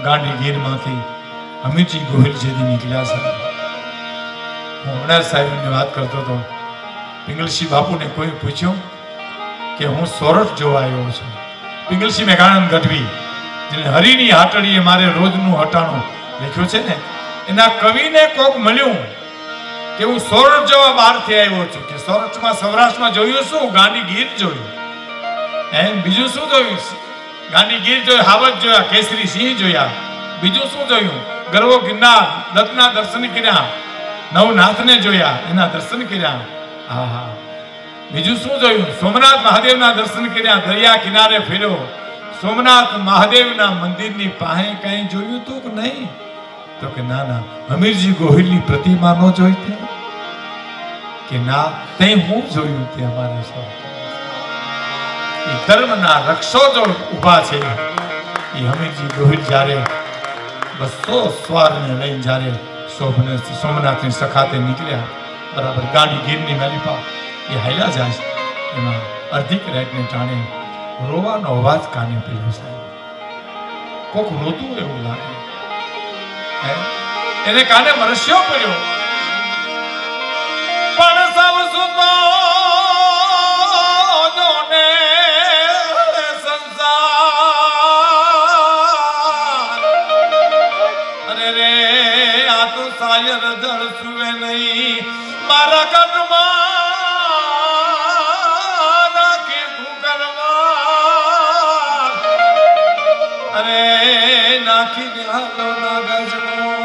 गांधी गीर मांथी हमीरजी गोहिल जेदी निकल्या छे। हूँ हमણાં साहेब ने बात करतो तो पिंगलसी बापू ने कोई पूछ्यो कि हूँ सोरठ जो आयो छुं। पिंगलसी मेघानंद गढ़वी जेने हरिनी हाटड़ीए मारे रोजनु हटाणुं लख्यो छे ने एना कविने कोक मळ्युं कि हूँ सोरठ जवा बहारथी आव्यो छुं के सोरठमां सौराष्ट्રમાં જોયું શું ગાંધી ગીર જોયું બીજું શું જોયું ગાંધી ગીર જોયું હાવજ જોયા કેસરી સિંહ જોયા બીજું શું જોયું ગરવો ગિરનાર દત્તના દર્શન કર્યા નવનાથને જોયા એના દર્શન કર્યા હા હા બીજું શું જોયું સોમનાથ મહાદેવના દર્શન કર્યા દરિયા કિનારે ફેર્યો સોમનાથ મહાદેવના મંદિરની પાસે કઈ જોયું તું કે નહીં તો કે ના ના હમીરજી ગોહિલની પ્રતિમા નો જોઈ તે કે ના તે હું જોયું તે અમારે સૌ એ ધર્મના રક્ષો જો ઊભા છે એ હમીરજી ગોહિલ જ્યારે 200 સ્વારને લઈને જ્યારે સોમનાથની સખાતે નીકળ્યા બરાબર ગાંધી ગીરની મેલીપા એ હાલ્યા જાય એમાં અર્ધિક રાતને ટાણે રોવાનો અવાજ કાને પડ્યો સાહેબ કોક રોતું એવું લાગે એને કાને મરસ્યો પડ્યો પણ સૌ સુતો જોને સંસાર અરે રે આ તો સાયર જળ સુવે નહીં મારા કટમાં નાખી ભૂકરવા અરે નાખી હાલો ના ગજનો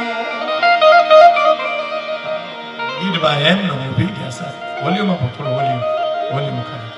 ગીરભાઈ એમનો ઊભી ગયા સર વોલ્યુમ આપો થોડો વોલ્યુમ ખરા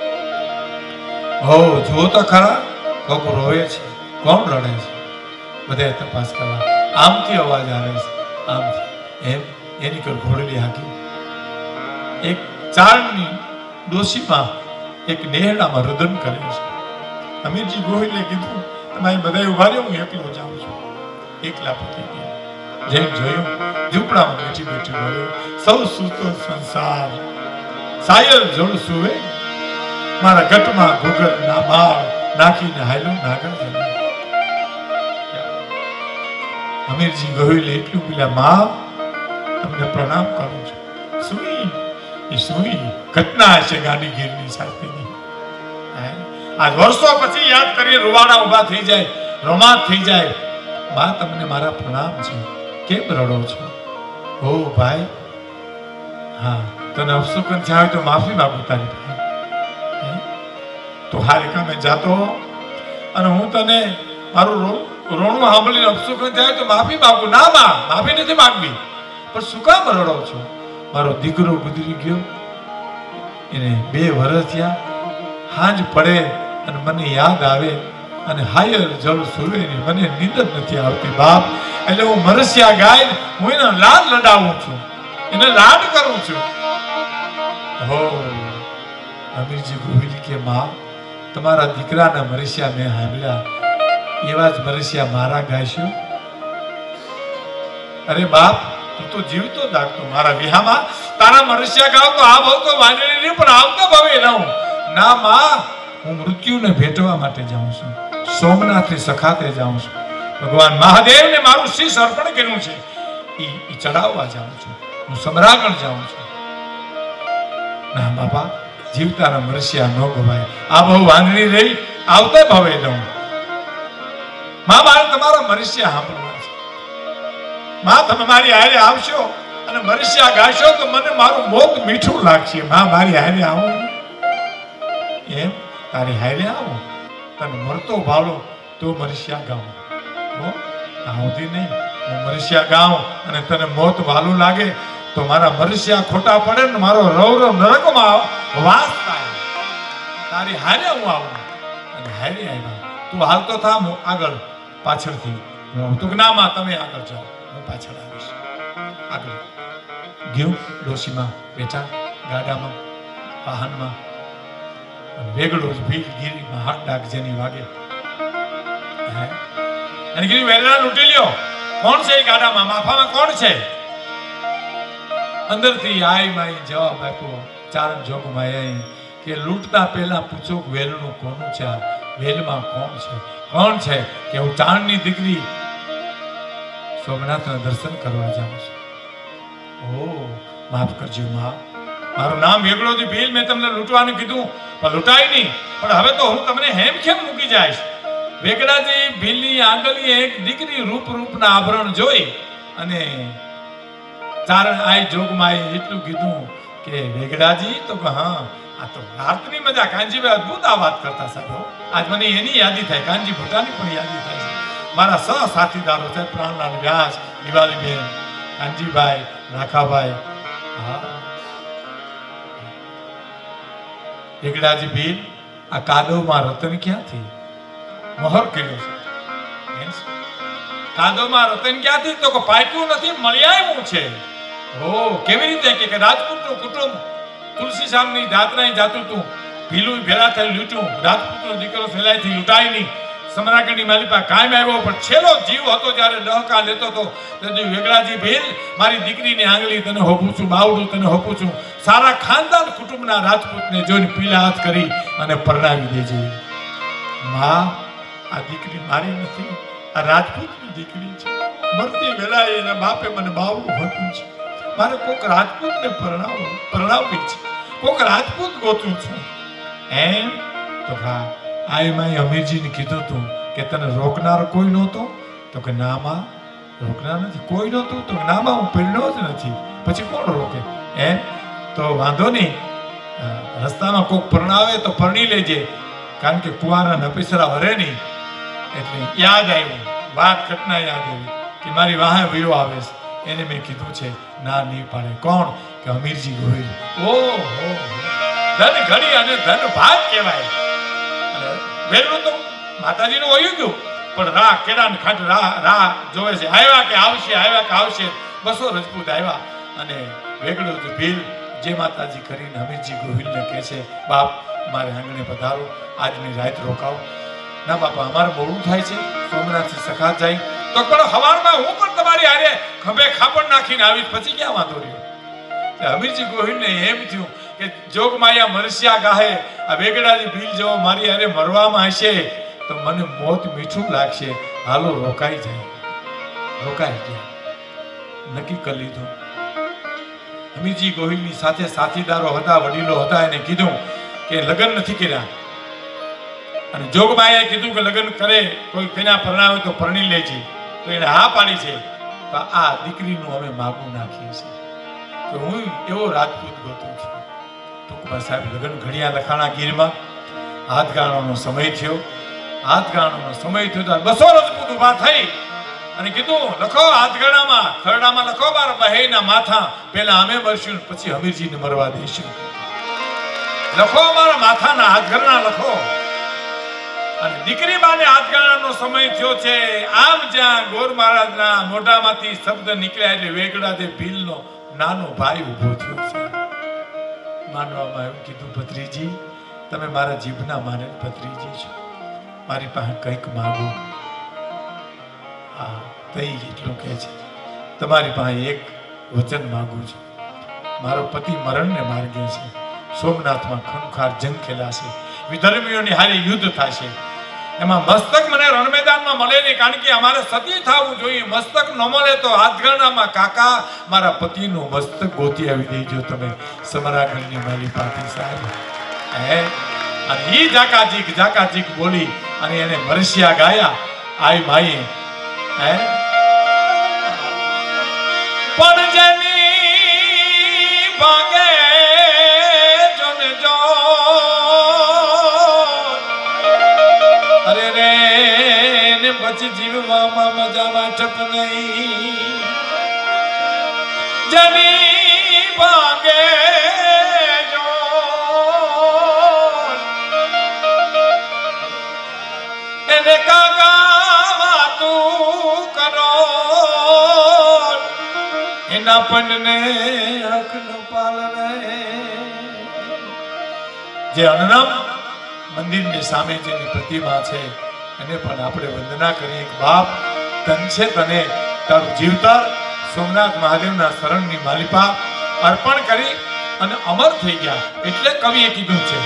હો જો તો ખરા કોક રોવે છે કોણ રડે છે બધાએ તપાસ કરવા આમથી અવાજ આવે છે આમથી એમ એની કર ઘોડલી હાકી એક ચારની ડોશીમાં એક નેહડામાં રુદન કરે છે હમીરજી ગોહિલે કીધું તમે બધાએ ઉભા રહ્યો હું એકલો જાઉં છું એકલા પતી ગયા જેમ જોયું ઝૂંપડામાં બેઠી બેઠી બોલ્યો સૌ સૂતો સંસાર સાયર જળ સુવે મારા ગટમાં ઘૂઘર ના માળ નાખીને હાલ્યો નાગર જલ હમીરજી ગોહિલે એટલું બોલ્યા માં તમને પ્રણામ કરું છું સુઈ એ સુઈ ઘટના હશે ગાંધી ગીરની સાથેની આજ વર્ષો પછી યાદ કરીએ રૂવાડા ઉભા થઈ જાય રોમાંચ થઈ જાય માં તમને મારા પ્રણામ છે કેમ રડો છો ઓ ભાઈ હા તને અફસોકન થયા હોય તો માફી માંગુ તારી ભાઈ તો હારે કામે જાતો અને હું તને મારું રોણું સાંભળીને અફસોકન થયા હોય તો માફી માંગુ ના માં માફી નથી માંગવી પણ શું કામ રડો છો મારો દીકરો ગુજરી ગયો એને 2 વર્ષ થયા હાંજ પડે અને મને યાદ આવે અને હાયર જળ સુવે ને મને નીંદ નથી આવતી બાપ એટલે હું મરસિયા ગાય હું એનો લાડ લડાવું છું એને લાડ કરું છું હો હમીરજી ગોહિલ કે માં તમારા દીકરાના મરસિયા મેં સાંભળ્યા એવા જ મરસિયા મારા ગાયશું અરે બાપ તું તો જીવતો દાખતો મારા વિહામાં તારા મરસિયા ગાવ તો આ ભાવ તો વાંદળી નહીં પણ આવતા ભાવે રહું ના માં હું મૃત્યુને ભેટવા માટે જાઉં છું સોમનાથની સખાતે જાઉં છું ભગવાન મહાદેવને મારું શીશ અર્પણ કર્યું છે એ ચડાવવા જાઉં છું હું સમરાગણ જાઉં છું ના બાપા જીવતાના મરસિયા ન ગવાય આ ભાવ વાંદળી રહી આવતા ભાવે રહું માં મારે તમારા મરસિયા સાંભળવા છે માં તમે મારી હારે આવશો અને મરસિયા ગાશો તો મને મારું મોત મીઠું લાગશે માં મારી હારે આવો એમ તારી હારે આવો તને મરતો ભાળો તો મરસિયા ગાઉં આવતી નહીં હું મરસિયા ગાઉં અને તને મોત વાલું લાગે તો મારા મરસિયા ખોટા પડે ને મારો રવ નરકમાં વાસ થાય તારી હારે હું આવું અને હારે આવ્યા તું હાલતો થા હું આગળ પાછળથી તું ના માં તમે આગળ જાઓ હું પાછળ આવીશ આગળ ગયો ડોશીમાં બેઠા ગાડામાં વાહનમાં વેગળો ભીલ ગીરીમાં હાથ ડાક જેની વાગે અને ગીરી વેલણા લૂંટી લ્યો કોણ છે એ ગાડામાં માફામાં કોણ છે અંદરથી આઈ માઈ જવાબ આપ્યો ચારણ જોગમાં આઈ કે લૂંટતા પહેલા પૂછો વેલણું કોનું છે વેલમાં કોણ છે કે હું ચાણની દીકરી સોમનાથના દર્શન કરવા જાઉં છું. ઓ માફ કરજો માં, મારું નામ વેગળોથી ભીલ, મેં તમને લૂંટવાનું કીધું પણ લૂંટાય નહીં. પણ હવે તો હું તમને હેમખેમ મૂકી જઈશ. વેગડાજી ભીલની આંગળીએ એક દીકરી રૂપના આભરણ જોઈ અને ચારણ આઈ જોગમાં એટલું કીધું કે વેગડાજી તો કે હા, આ તો ભારતની મજા. કાનજીભાઈ અદભુત આ વાત કરતા સાહેબ. આજ મને એની યાદી થાય, કાનજી ભટ્ટાની પણ યાદી થાય છે. મારા સહ સાથીદારો છે પ્રાણલાલ વ્યાસ, દિવાલીબેન, કાનજીભાઈ, રાખાભાઈ. હા, વેગડાજી ભીલ, આ કાદવમાં રતન ક્યાંથી? મહોર કર્યો છે કાદવમાં રતન ક્યાંથી? તો કે પાક્યું નથી, મળી આવ્યું છે. ઓ કેવી રીતે? કે રાજપૂતનું કુટુંબ તુલસી સામની જાતરાય જાતું તું, ભીલું ભેળા થઈ લૂંટ્યું. રાજપૂતનો દીકરો ફેલાયથી લૂંટાય નહીં. સમરાગઢની માલિપા કાયમ આવ્યો, પણ છેલ્લો જીવ હતો જ્યારે ડહકા લેતો હતો તેથી વેગડાજી ભીલ, મારી દીકરીની આંગળી તને હોપું છું, બાવડું તને હોપું છું. સારા ખાનદાન કુટુંબના રાજપૂતને જોઈને પીલા હાથ કરી અને પરણાવી દેજે. માં, આ દીકરી મારી નથી, આ રાજપૂતની દીકરી છે. મરતી વેળાએ એના બાપે મને બાવડું હોપ્યું છે. મારે કોક રાજપૂતને પરણાવવી છે, કોક રાજપૂત ગોતું છું. એમ તો હા, આઈ અમીરજીને કીધું તું કે તને રોકનાર કોઈ નહોતો? તો કે ના માં, રોકનાર નથી કોઈ નહોતું. તો ના માં, હું પરણ્યો જ નથી, પછી કોણ રોકે? એમ તો વાંધો નહીં, રસ્તામાં કોક પરણાવે તો પરણી લેજે, કારણ કે કુંવારા નપીસરા વરે નહીં. એટલે યાદ આવ્યું, વાત ઘટના યાદ આવી કે મારી વાહે વયો આવે છે. એને મેં કીધું છે, ના નહીં પાડે. કોણ? કે અમીરજી ગોહિલ. ઓહો, ધન ઘડી અને ધન ભાગ કહેવાય. વેલું તો માતાજીનું વયું ગયું, પણ રાહ કેડા ને ખાટ રાહ જોવે છે. આવ્યા કે આવશે, આવ્યા કે આવશે. 200 રજપૂત આવ્યા અને વેગડો ભીલ જે માતાજી કરીને અમીરજી ગોહિલને કહે છે, બાપ મારે આંગણે પધારો, આજની રાત રોકાવો. ના બાપા, અમારે મોડું થાય છે, સોમનાથથી સખા જાય. તો પણ હવારમાં હું પણ તમારી હારે ખંભે ખાપડ નાખીને આવી, પછી ક્યાં વાંધો રહ્યો? અમીરજી ગોહિલને એમ થયું કે જોગમાયા મરસિયા ગાહે આ વેગડાજી ભીલ જેવો મારી હારે મરવામાં હશે તો મને મોત મીઠું લાગશે. હાલો રોકાઈ જાય. રોકાઈ ગયા, નક્કી કરી લીધું. અમીરજી ગોહિલની સાથે સાથીદારો હતા, વડીલો હતા. એને કીધું કે લગ્ન નથી કર્યા, અને જોગમાયાએ કીધું કે લગ્ન કરે કોઈ કન્યા પરણાવે તો પરણી લેજે. તો એને હા પાડી છે. તો આ દીકરીનું અમે માગું નાખીએ છીએ કે હું એવો રાજપૂત ગોતું છું. ટૂંકમાં સાહેબ, લગ્ન ઘડિયા લખાણા ગીરમાં. હાથગાળાનો સમય થયો. હાથગાળાનો સમય થયો તો 200 રજપૂત ઊભા થઈ અને કીધું, લખો હાથગાળામાં, ખરડામાં લખો મારા બહેના માથા, પહેલા અમે મરશું પછી અમીરજીને મરવા દઈશું. લખો મારા માથાના હાથગાળા લખો. અને દીકરી બાને હાથગાળાનો સમય થયો છે. આમ જ્યાં ગોર મહારાજના મોઢામાંથી શબ્દ નીકળ્યા એટલે વેગડાજી ભીલનો નાનો ભાઈ ઊભો થયો છે. માનવામાં એવું કીધું, ભત્રીજી તમે મારા જીભના માને ભત્રીજી છો, મારી પાસે કંઈક માંગો. હા, તઈ એટલું કહે છે, તમારી પાસે એક વચન માંગુ છું. મારો પતિ મરણને માર્ગે છે. સોમનાથમાં ખૂંખાર જંગ ખેલાશે, વિધર્મીઓની હારી યુદ્ધ થશે. એમાં મસ્તક મને રણ મેદાનમાં મળે નહીં, કારણ કે અમારે સતી થવું જોઈએ. મસ્તક ન મળે તો હાથગાળામાં કાકા મારા પતિનું મસ્તક ગોતી આવી દેજો તમે, સમરાગઢની મારી પાટી સાહેબ. અને ઈ જાકાજીક બોલી અને એને મરસિયા ગાયા. આઈ માઈ પણ જેની ભાગે જોન જો, અરે રે ને પછી જીવવામાં મજામાં ઠપ નહીં. જેની ભાગે જો એને કાકા વાતું કરો, એના પંડને હક ન પાલવે. જે અનનમ મંદિરની સામે જેની પ્રતિમા છે એને પણ આપણે વંદના કરીએ. બાપ, તન છે તને તારું જીવતર સોમનાથ મહાદેવના શરણની માલિપા અર્પણ કરી અને અમર થઈ ગયા. એટલે કવિએ કીધું છે,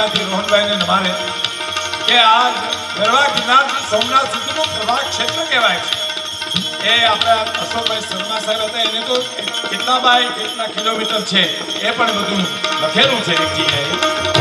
અહીંયાથી રોહનભાઈને ને મારે કે આ ગરવા ગિરનારથી સોમનાથ સુધીનું પ્રવાહ ક્ષેત્ર કહેવાય છે. એ આપણા અશોકભાઈ શર્મા સાહેબ હતા, એને તો કેટલા બાય કેટલા કિલોમીટર છે એ પણ બધું લખેલું છે એક જગ્યાએ.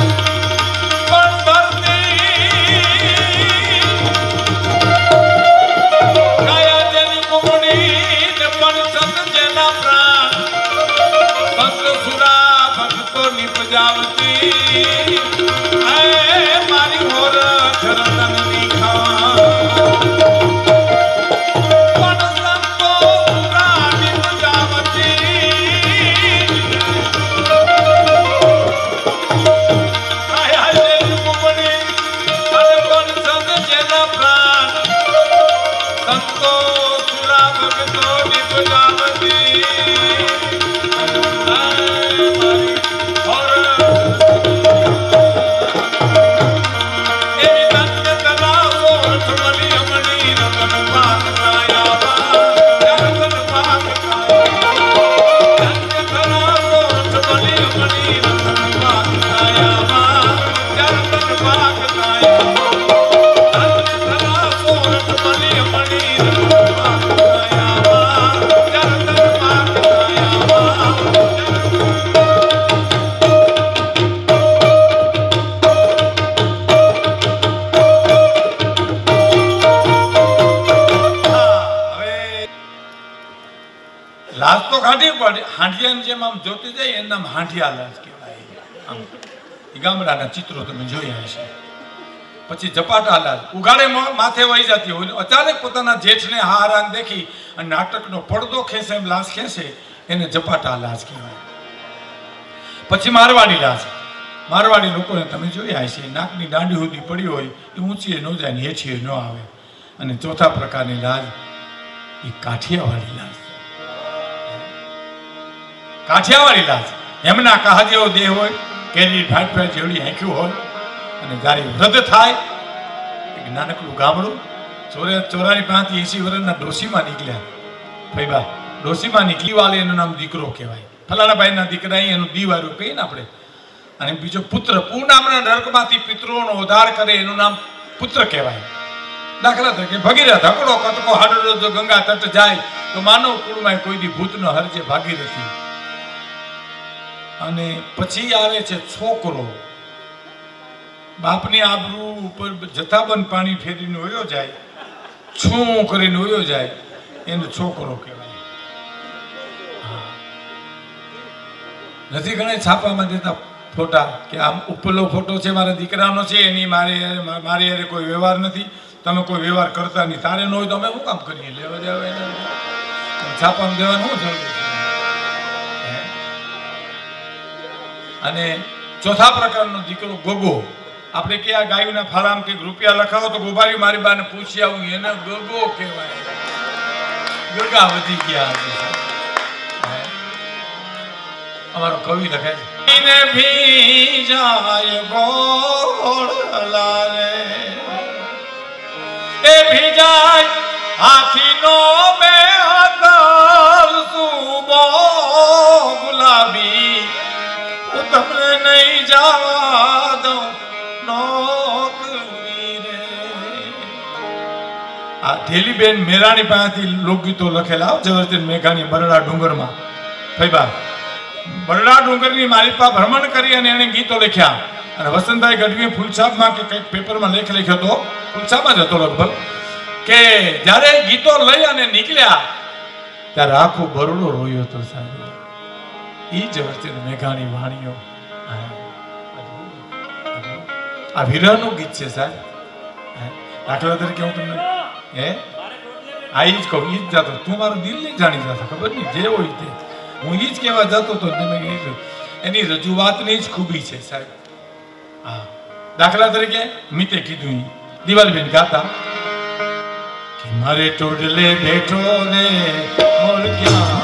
હાંડિયાની જેમ આમ જોતી જાય એનું નામ હાંડિયા લાજ કહેવાય. આમ ગામડાના ચિત્રો તમે જોયા હશે. પછી ઝપાટા લાજ ઉઘાડે માથે વહી જતી હોય, અચાનક પોતાના જેઠને હારાન દેખી અને નાટકનો પડદો ખેંચે એમ લાશ ખેંચે એને ઝપાટા લાજ કહેવાય. પછી મારવાડી લાજ. મારવાડી લોકોને તમે જોયા હશે, નાકની દાંડી સુધી પડી હોય એ ઊંચીએ ન જાય ને હેઠીએ ન આવે. અને ચોથા પ્રકારની લાજ એ કાઠિયાવાડી લાજ. કાઠિયાવાડી લાજ એમના કહા જેવો દેહ હોય, કેરી ફાટફાટ જેવડી આંખ્યું હોય, અને જ્યારે વૃદ્ધ થાય એક નાનકડું ગામડું 84-85 વર્ષના ડોશીમાં નીકળ્યા. ભાઈબા ડોશીમાં નીકળી વાલે એનું નામ દીકરો કહેવાય. ફલાણા ભાઈના દીકરા એનું દીવારું કહીએ ને આપણે. અને બીજો પુત્ર પૂનામના નરકમાંથી પિતૃઓનો ઉદ્ધાર કરે એનું નામ પુત્ર કહેવાય. દાખલા તરીકે ભગીરથ હકડો કટકો હાડો જો ગંગા તટ જાય તો માનવ કુળમાં કોઈ દી ભૂત ન હરજે ભાગીરથી. અને પછી આવે છે છોકરો. બાપની આબરૂ ઉપર જથ્થાબંધ પાણી ફેરીને વયો જાય, છું કરીને વયો જાય, એને છોકરો કહેવાય. નથી ઘણા છાપામાં દેતા ફોટા કે આમ ઉપરનો ફોટો છે મારા દીકરાનો છે, એની મારી યારે કોઈ વ્યવહાર નથી, તમે કોઈ વ્યવહાર કરતા નહીં, તારે ન હોય તો અમે શું કામ કરીએ, લેવા દેવા એને છાપામાં દેવાનું શું જરૂર છે. અને ચોથા પ્રકારનો દીકરો ગોગો. આપણે કે આ ગાયોના ફાળામાં કંઈક રૂપિયા લખાવો તો ગોભારી મારી બાને પૂછી આવું, એને ગોગો કહેવાય. ગગા વધી ગયા. અમારો કવિ લખે છે ભીજાય ગોળલા રે એ ભીજાય હાથીનો બે હાથલ સુબો ગુલાબી હું તમને નહીં જવા દઉં નોકરી રે. આ ઢેલીબેન મેરાણી પાસેથી લોકગીતો લખેલા જવરચંદ મેઘાણી બરડા ડુંગરમાં. ભાઈબા બરડા ડુંગરની માલિપા ભ્રમણ કરી અને એને ગીતો લખ્યા. અને વસંતભાઈ ગઢવીએ ફૂલછાપમાં કે કંઈક પેપરમાં લેખ લખ્યો હતો, ફૂલછાપમાં જ હતો લગભગ, કે જ્યારે ગીતો લઈ અને નીકળ્યા ત્યારે આખું બરડો રોયો હતો સાહેબ. ઈ જવરચંદ મેઘાણી વાણીઓ. આ વિરહનું ગીત છે સાહેબ. દાખલા તરીકે હું તમને આ ઈ જ કહું, ઈ જ જાતો તું મારું દિલ નહીં જાણી જતો, ખબર નહીં જે હોય તે હું ઈ જ કહેવા જતો હતો. એની રજૂઆતની જ ખૂબી છે સાહેબ. હા, દાખલા તરીકે મિતે કીધું દિવાલબેન ગાતા કે મારે ટોડલે બેઠો રે મોર ક્યાં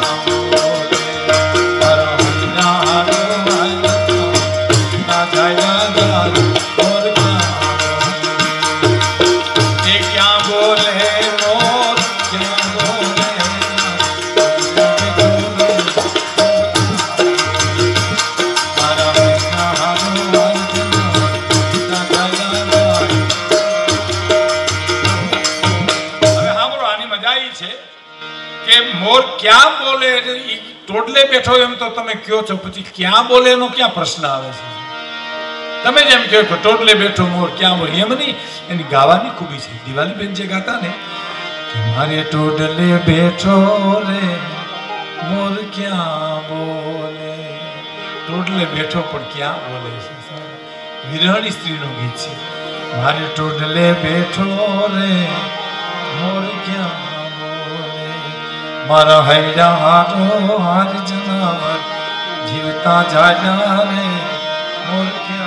કે મોર ક્યાં બોલે ટોડલે બેઠો એમ તો તમે કયો છો, પછી ક્યાં બોલે એનો ક્યાં પ્રશ્ન આવે છે? તમે જેમ કહો કે ટોડલે બેઠો મોર ક્યાં બોલે, એમ નહીં, એની ગાવાની ખૂબી છે. દિવાળીબેન જે ગાતા ને કે મારે ટોડલે બેઠો રે મોર ક્યાં બોલે, ટોડલે બેઠો પણ ક્યાં બોલે છે. વિરહણી સ્ત્રીનું ગીત છે. મારે ટોડલે બેઠો રે મોર ક્યાં બોલે, મારા હૈયા હારો હાર જનાર જીવતા જાજા રે મોર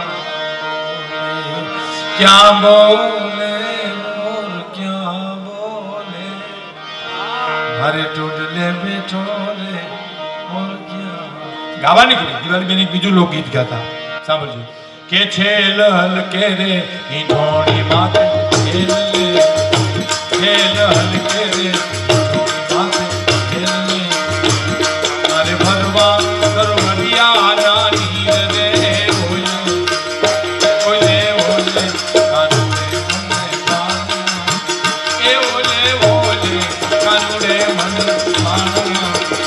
ક્યાં બોલે મોર ક્યાં બોલે, મારે ટોડલે બેઠો રે મોર ક્યાં. ગાવાની કરી દિવાળીબેન એક બીજું લોકગીત ગાતા, સાંભળજો. કે છેલ હલકે રે ઈંઢોણી માથે ખેલે, છેલ હલકે રે માથે ખેલે, મારે ભરવા સરવરિયા રાની રે ઓલે ઓલે ઓલે કાનુડે મને પાણા, એ ઓલે ઓલે કાનુડે મને પાણા.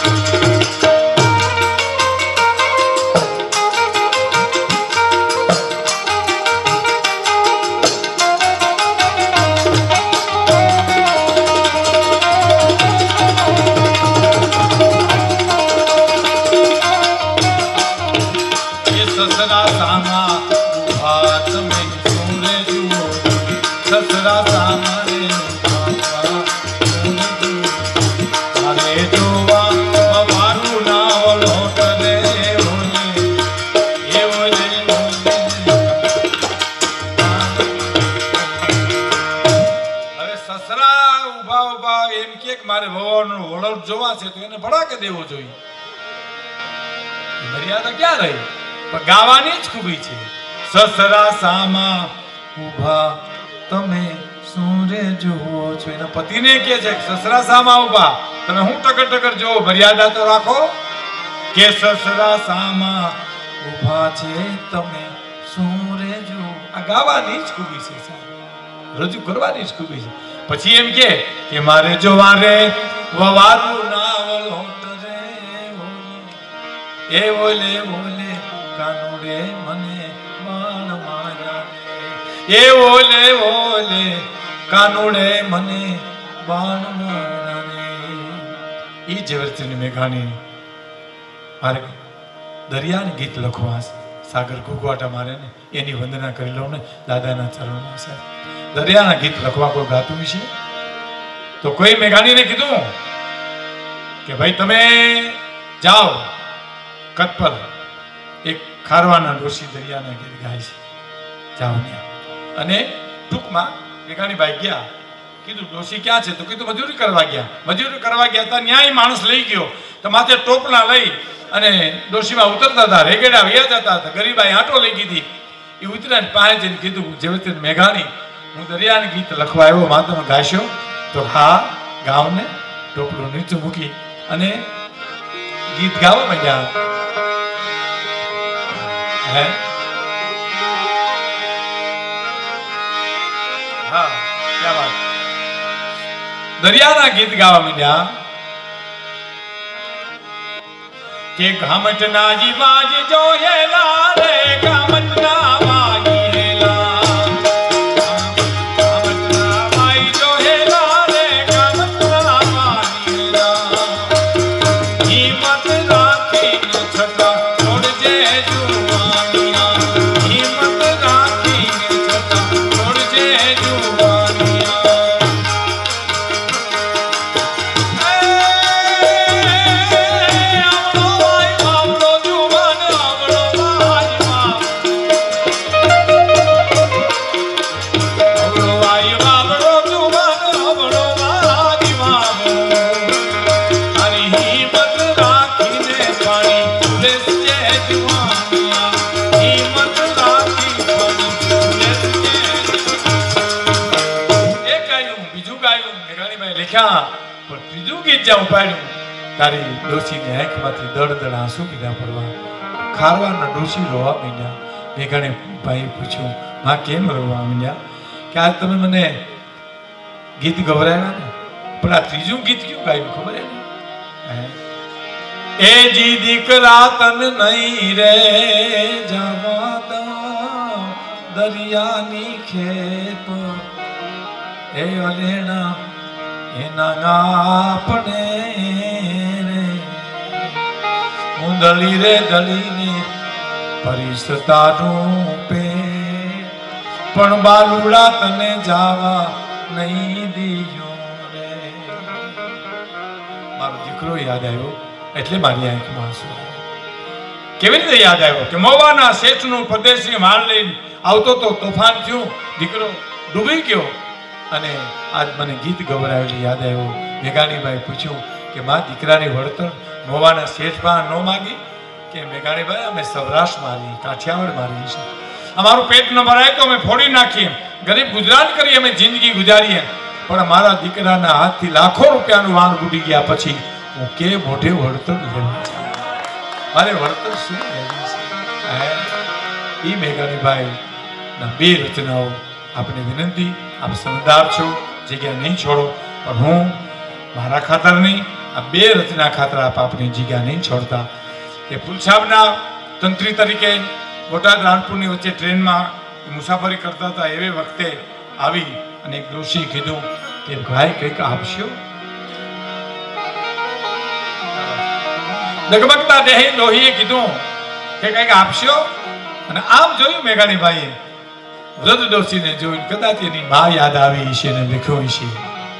સસરા સામા ઉભા તમે સુરે જુઓ, સસરા સામા રે મારે જોવા મારું નાવ લોટ રે ઓલે એ ઓલે ઓલે. હવે સસરા ઉભા ઉભા એમ કે મારે ભવાનું વળોટ જોવા છે તો એને ભડાકે દેવો જોઈએ. મર્યાદા ક્યાં રહી? પણ ગાવાની જ ખૂબી છે. સસરા સામા ઉભા તમે સુરે જુઓ છો, એના પતિને કહે છે સસરા સામા ઉભા તમે હું ટકર ટકર જોવો, મર્યાદા તો રાખો. કે સસરા સામા ઉભા છે તમે સુરે જુઓ, આ ગાવાની જ ખૂબી છે, રજૂ કરવાની જ ખૂબી છે. પછી એમ કે મારે જોવા રે વવારું નાવ લોટ રે ઓલે એ ઓલે ઓલે કાનુડે મને બાણ મારા રે, એ ઓલે ઓલે કાનુડે મને બાણ મારા રે. ઈ ઝવેરચંદ મેઘાણી મારે દરિયાને ગીત લખવા સાગર ઘૂઘવાટા મારે ને એની વંદના કરી લઉં ને દાદાના ચરણમાં. સાહેબ દરિયાના ગીત લખવા કોઈ ગાતું છે તો કોઈ મેઘાણીને કીધું કે ભાઈ તમે જાઓ કચ્છ પર, એક ખારવાના ડોશી દરિયાના ગીત ગાય છે, જાઓ ત્યાં. અને ટૂંકમાં મેઘાણીભાઈ ગયા, કીધું ડોશી ક્યાં છે? તો કીધું મજૂરી કરવા ગયા. મજૂરી કરવા ગયા હતા, ન્યાય માણસ લઈ ગયો તો માથે ટોપલા લઈ અને ડોશીમાં ઉતરતા હતા, રેગેડા વ્યા જતા હતા. ગરીબાઈ આંટો લઈ ગઈ એ ઉતર્યા પાસે જઈને કીધું ઝવેરચંદ મેઘાણી હું દરિયાના ગીત લખવા આવ્યો, માં તમે ગાશો? તો હા ગાવને. ટોપલું નીચે મૂકી અને ગીત ગાવા માંડ્યા. હે હા ક્યાં વાત. દરિયાના ગીત ગાવા માંડ્યા કે ઘામટના જીવાજ જોયેલા રે, ઘામટના વાજી હેલા, ઘામટના વાઈ જોયેલા રે, ઘામટના વાજી હેલા. હિંમત રાખીને છતાં છોડજે જુવાનિયા, હિંમત રાખીને છતાં છોડજે જુવાનિયા. પણ ત્રીજું ગીત જ્યાં ઉપાડ્યું તારી ડોશીની આંખમાંથી દળ દળ આંસુ કીધા પડવા. ખારવાના ડોશી રોવા માંડ્યા. મેઘાણી ભાઈ પૂછ્યું માં કેમ રોવા માંડ્યા? કે આજ તમે મને ગીત ગવરાવ્યા ને પણ આ ત્રીજું ગીત ક્યું ગાયું ખબર હે? એ જી દીકરા તન નહીં રે જવા દરિયાની ખેપ એ અલેણા એના આપણે રે હું દલી રે દલીને પરિસતાનું પે પણ બાલુડા તને જાવા નહીં દીયો રે. મારો દીકરો યાદ આવ્યો એટલે મારી આંખમાં આંસુ આવ્યા. કેવી રીતે યાદ આવ્યો કે મોવાના શેઠનું પરદેશી માલ લઈને આવતો તો તોફાન થયું, દીકરો ડૂબી ગયો અને આજ મને ગીત ગવરાવેલી યાદ આવ્યો. મેઘાણીભાઈ પૂછ્યું કે માં દીકરાની વળતર મોવાના શેઠમાં ન માગી? કે મેઘાણીભાઈ અમે સૌરાષ્ટ્ર મારી, કાઠિયાવાડ મારી છે, અમારું પેટ ન ભરાય તો અમે ફોડી નાખીએ, ગરીબ ગુજરાત કરી અમે જિંદગી ગુજારીએ, પણ મારા દીકરાના હાથથી લાખો રૂપિયાનું વાન બુડી ગયા પછી હું કે મોઢે વળતર લેવા છું? મારે વળતર શું લેવી છે? એ મેઘાણીભાઈ ના બે રચનાઓ આપને વિનંતી, આપ સમજદાર છો, જગ્યા નહીં છોડો, પણ હું મારા ખાતર નહીં, આ બે રચના ખાતર આપ આપની જગ્યા નહીં છોડતા. એ ફૂલછાબના તંત્રી તરીકે બોટાદ રાણપુરની વચ્ચે ટ્રેનમાં મુસાફરી કરતા હતા એવે વખતે આવી અને એક ડોશી કીધું કે ભાઈ કંઈક આપશો? ડગમગતા દેહી ડોહીએ કીધું કે કંઈક આપશો? અને આમ જોયું મેઘાણીભાઈએ વૃદ્ધ ડોશીને જોયું, કદાચ એની મા યાદ આવી છે ને લખ્યું છે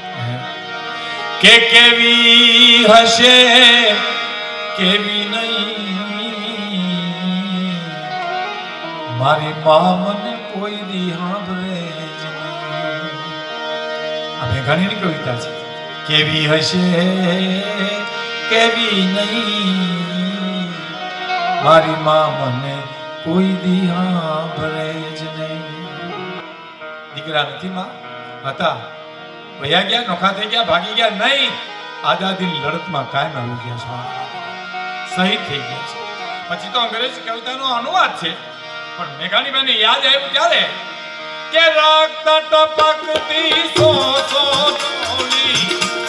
કે કેવી હશે કેવી નહીં મારી મા મને કોઈ દી સાંભળે જ નહીં. આ મેઘાણીની કવિતા છે. કેવી હશે કેવી નહીં મારી મા મને કોઈ દી સાંભળે જ નહીં. દીકરા નથી માં હતા, વયા ગયા, નોખા થઈ ગયા, ભાગી ગયા નહીં, આઝાદીની લડતમાં કાયમ આવી ગયા છે, શહીદ થઈ ગયા છે. પછી તો અંગ્રેજી કવિતાનો અનુવાદ છે, પણ મેઘાણીભાઈને યાદ આવ્યું ત્યારે કે રક્ત ટપકતી સો સો ટોલી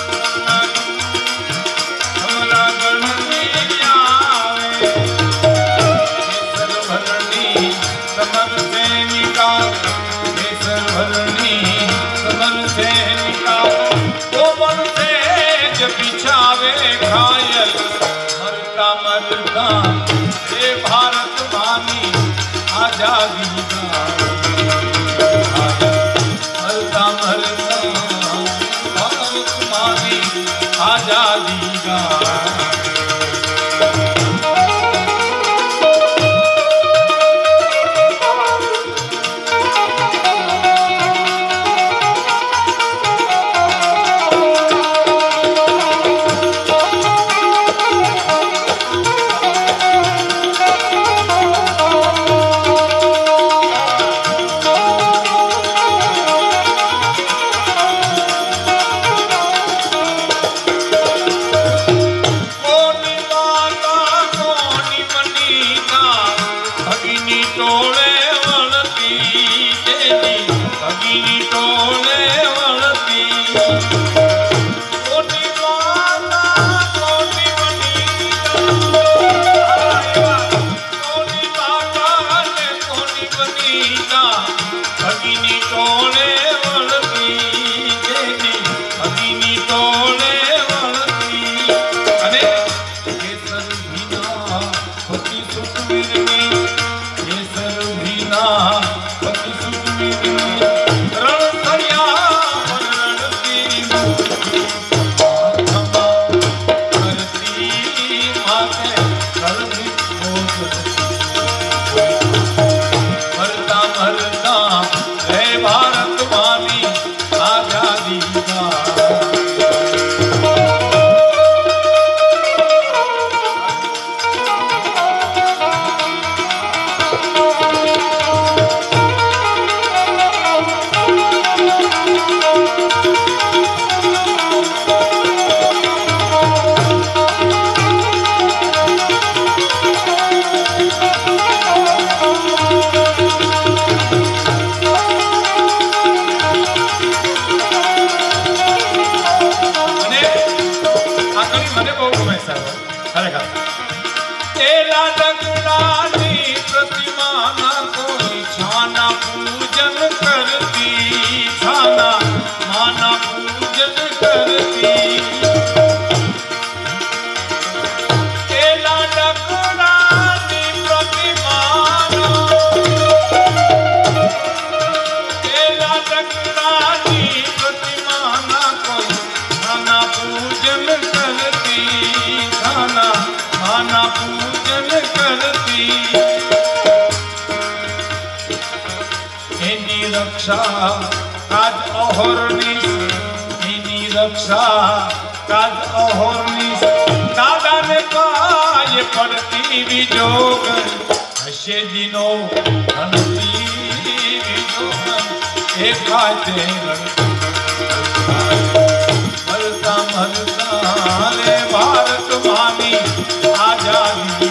કમલા ગણની આવે કેસરભરની સમર સૈનિકા કેસરભરની સમર સૈનિકા કોમળ તેજ બિછાવે ઘાયલ મરતા મરતા હે ભારત માની આઝાદી મરતા મરતા ભારત માની આઝાદી ગા. મને બહુ ગમે સાહેબ ખરેખર એલા ડગલાની પ્રતિમાના કોઈ છાના પૂજન કરતી છાના માના પૂજન કરતી એલા ડગલાની પ્રતિમાના એલા ડગલાની પ્રતિમાના કોઈ છાના પૂજન કરતી છાના માના પૂજન કરતી એની રક્ષા કાજ અહોરની એની રક્ષા કાજ અહોરની દાદાને પાયે પડતી વિજોગ હશે દિનો ધનતી વિજોગ એકાતે મરતા મરતા રે ભારત માની આઝાદી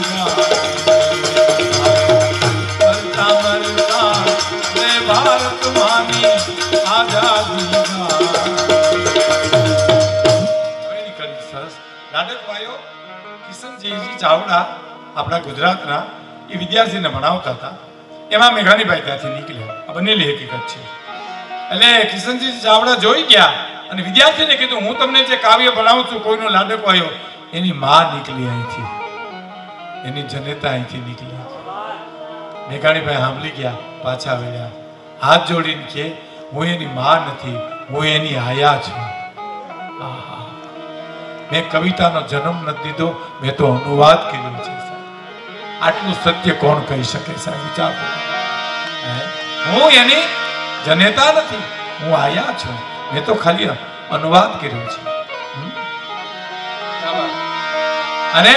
મરતા મરતા રે ભારત માની આઝાદી સરસ નાટકવાયો કિશનજીજી ચાવડા આપણા ગુજરાતના એ વિદ્યાર્થીને ભણાવતા હતા એમાં મેઘાણીભાઈ ત્યાંથી નીકળ્યા આ બનેલી હકીકત છે એટલે કિશનજી ચાવડા જોઈ ગયા અને વિદ્યાર્થીને કીધું હું તમને જે કાવ્ય ભણાવું છું કોઈનો લાડકવાયો એની માં નીકળી અહીંથી એની જનેતા અહીંથી નીકળી મેઘાણીભાઈ સાંભળી ગયા પાછા વળ્યા હાથ જોડીને કે હું એની માં નથી હું એની આયા છું મેં કવિતાનો જન્મ નથી દીધો મેં તો અનુવાદ કર્યો છે આટલું સત્ય કોણ કહી શકે સાહેબ વિચાર હું એની જનેતા નથી હું આયા છું મેં તો ખાલી અનુવાદ કર્યો છે અને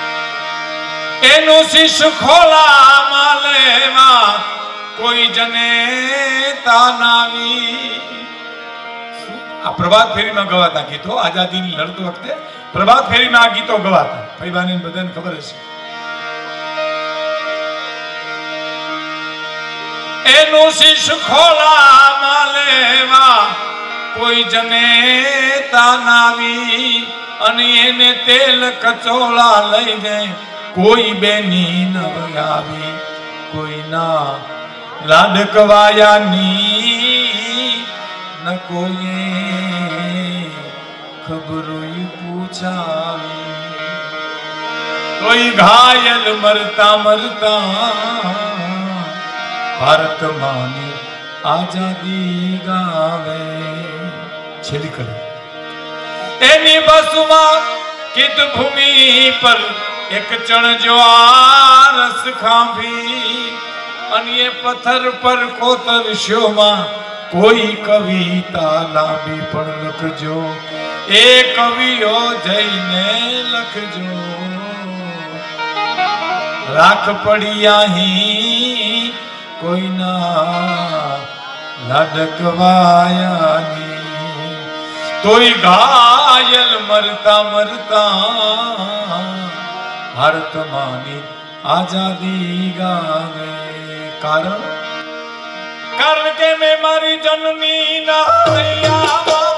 એનું શીશ ખોલા માલેમાં કોઈ જનેતા નાવી આ પ્રભાત ફેરીમાં ગવાતા ગીતો આઝાદીની લડત વખતે પ્રભાત ફેરીમાં આ ગીતો ગવાતા ભાઈબાને બધાને ખબર હશે એનું શીશ ખોલા માલેમાં કોઈ જનેતા નાવી અને એને તેલ કચોળા લઈ જાય કોઈ બેની ન આવી કોઈના લાડકવાયાની ન કોઈ ખબરોય પૂછાવી કોઈ ઘાયલ મરતા મરતા ભારત માની આઝાદી ગાવે છેલ્લી કરી એની બસમાં કિત ભૂમિ પર એક ચણ જ્વારસ ખાંભી અને એ પથ્થર પર કોતરશોમાં કોઈ કવિતા લાંબી પણ લખજો એ કવિઓ જઈને લખજો રાખ પડી અહીં કોઈના લાડકવાયાની તોય ઘાયલ મરતા મરતા ભારત માની આઝાદી ગાવે કારણ કે મેં મારી જનની ના